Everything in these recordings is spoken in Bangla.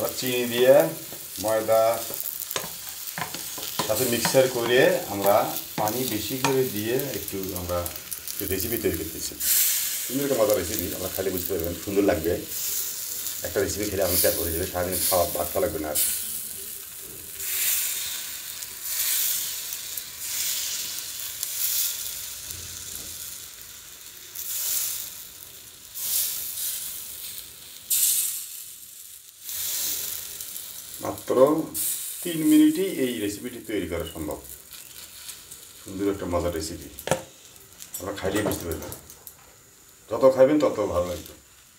আমরা চিনি দিয়ে ময়দা সাথে মিক্সার করে আমরা পানি বেশি করে দিয়ে একটু আমরা রেসিপি তৈরি করতেছি। সুন্দর একটা মজার রেসিপি, আমরা খাইলে বুঝতে পারবেন সুন্দর লাগবে। একটা রেসিপি খেলে আমরা পেট ভরে যাবে, সারাদিন খাওয়া ভাত খাওয়া লাগবে না। মাত্র 3 মিনিটেই এই রেসিপিটি তৈরি করা সম্ভব। সুন্দর একটা মজার রেসিপি, আমরা খাইলেই বুঝতে পারবেন। যত খাইবেন তত ভালো লাগবে।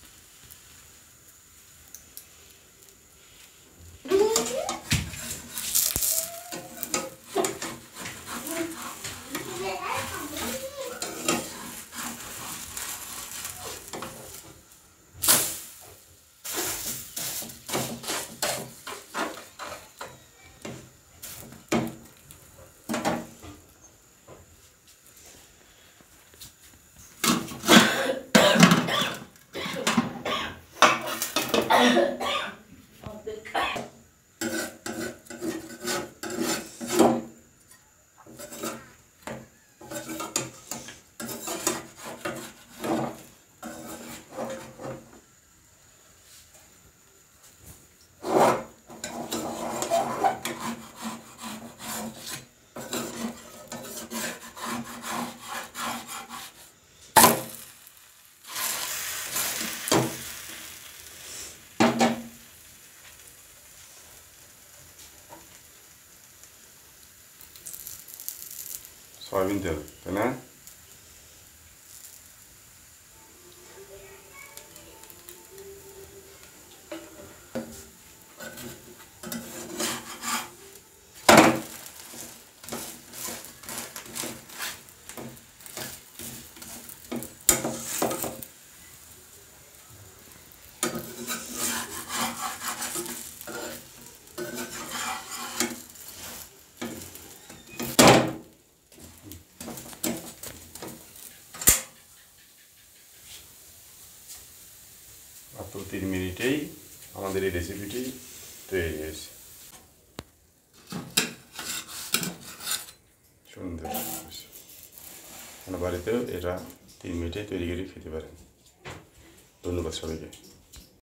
সয়াবিন তেল, তাই না? মাত্র 3 মিনিটেই আমাদের এই রেসিপিটি তৈরি হয়েছে। সুন্দর, বাড়িতেও এটা 3 মিনিটে তৈরি করে খেতে পারেন। ধন্যবাদ সবাইকে।